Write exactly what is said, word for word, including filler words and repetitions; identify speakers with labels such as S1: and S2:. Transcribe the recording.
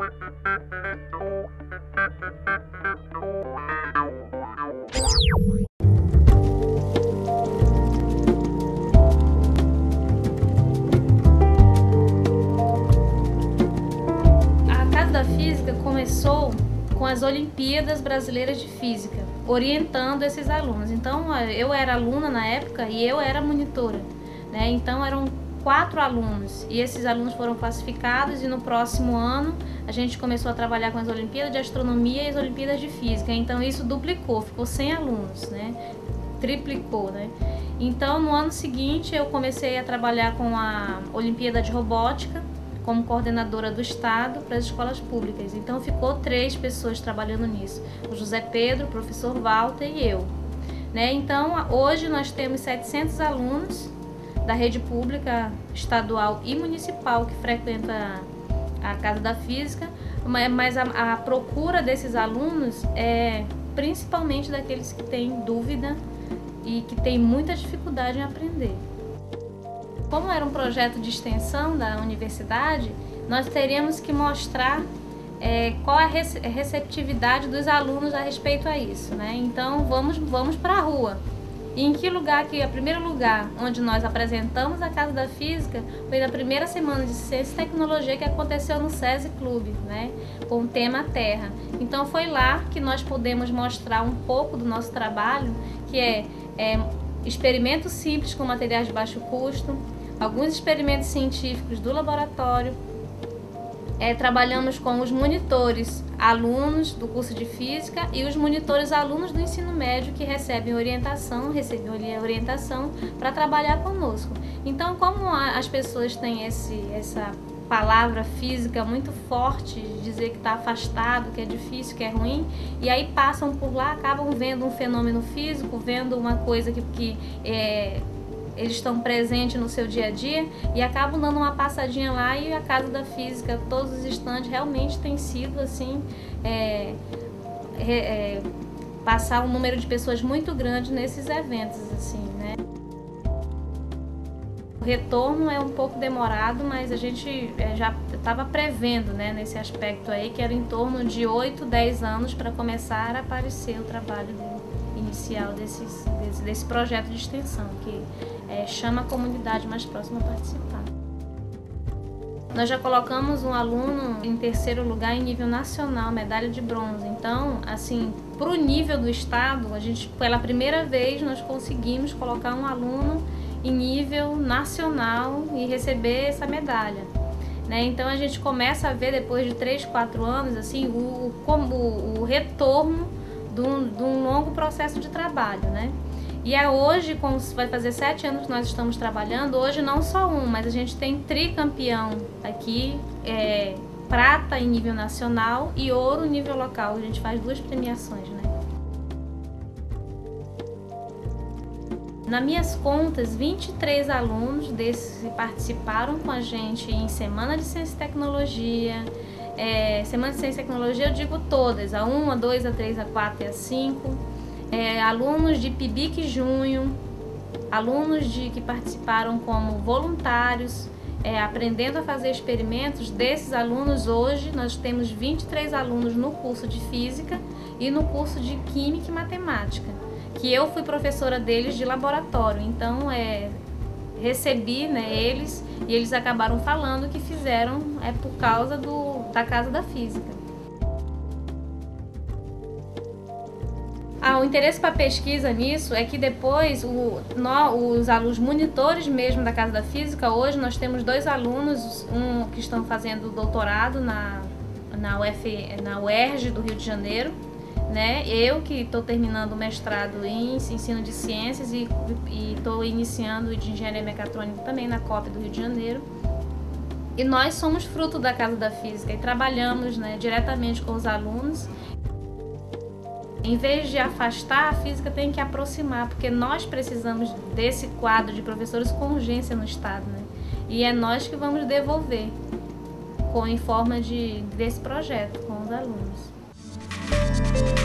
S1: A Casa da Física começou com as Olimpíadas Brasileiras de Física, orientando esses alunos. Então, eu era aluna na época e eu era monitora, né? Então, eram quatro alunos e esses alunos foram classificados e no próximo ano a gente começou a trabalhar com as Olimpíadas de Astronomia e as Olimpíadas de Física. Então, isso duplicou, ficou cem alunos, né? Triplicou, né? Então, no ano seguinte, eu comecei a trabalhar com a Olimpíada de Robótica como coordenadora do Estado para as escolas públicas. Então, ficou três pessoas trabalhando nisso. O José Pedro, o professor Walter e eu. Né? Então, hoje nós temos setecentos alunos da rede pública, estadual e municipal que frequenta a Casa da Física, mas a, a procura desses alunos é principalmente daqueles que têm dúvida e que têm muita dificuldade em aprender. Como era um projeto de extensão da universidade, nós teríamos que mostrar é, qual é a receptividade dos alunos a respeito a isso, né? Então vamos, vamos para a rua. E em que lugar, que o primeiro lugar onde nós apresentamos a Casa da Física foi na primeira semana de Ciência e Tecnologia que aconteceu no SESI Clube, né? Com o tema Terra. Então foi lá que nós podemos mostrar um pouco do nosso trabalho, que é, é experimentos simples com materiais de baixo custo, alguns experimentos científicos do laboratório. É, trabalhamos com os monitores alunos do curso de Física e os monitores alunos do ensino médio que recebem orientação, recebem orientação para trabalhar conosco. Então, como a, as pessoas têm esse, essa palavra física muito forte, de dizer que está afastado, que é difícil, que é ruim, e aí passam por lá, acabam vendo um fenômeno físico, vendo uma coisa que, que é, eles estão presentes no seu dia a dia e acabam dando uma passadinha lá, e a Casa da Física, todos os estandes, realmente tem sido assim, é, é, passar um número de pessoas muito grande nesses eventos, assim, né? O retorno é um pouco demorado, mas a gente é, já estava prevendo, né, nesse aspecto aí, que era em torno de oito, dez anos para começar a aparecer o trabalho inicial desses, desse, desse projeto de extensão, que é, chama a comunidade mais próxima a participar. Nós já colocamos um aluno em terceiro lugar em nível nacional, medalha de bronze. Então, assim, para o nível do estado, a gente, pela primeira vez, nós conseguimos colocar um aluno em nível nacional e receber essa medalha. Né? Então, a gente começa a ver, depois de três, quatro anos, assim, o, o, o retorno de um, de um longo processo de trabalho, né? E é hoje, como vai fazer sete anos que nós estamos trabalhando, hoje não só um, mas a gente tem tricampeão aqui, é, prata em nível nacional e ouro em nível local. A gente faz duas premiações, né? Nas minhas contas, vinte e três alunos desses participaram com a gente em Semana de Ciência e Tecnologia. É, Semana de Ciência e Tecnologia eu digo todas, a um, a dois, a três, a quatro e a cinco. É, alunos de P I B I C Junho, alunos de, que participaram como voluntários, é, aprendendo a fazer experimentos. Desses alunos, hoje nós temos vinte e três alunos no curso de Física e no curso de Química e Matemática, que eu fui professora deles de laboratório. Então, é, recebi, né, eles, e eles acabaram falando que fizeram é, por causa do, da Casa da Física. Ah, o interesse para pesquisa nisso é que depois o, no, os alunos monitores mesmo da Casa da Física, hoje nós temos dois alunos, um que estão fazendo doutorado na, na, U F, na U E R J do Rio de Janeiro, né? Eu que estou terminando o mestrado em ensino de ciências e estou iniciando de engenharia mecatrônica também na C O P do Rio de Janeiro. E nós somos fruto da Casa da Física e trabalhamos, né, diretamente com os alunos. Em vez de afastar, a física tem que aproximar, porque nós precisamos desse quadro de professores com urgência no estado, né? E é nós que vamos devolver com, em forma de, desse projeto com os alunos.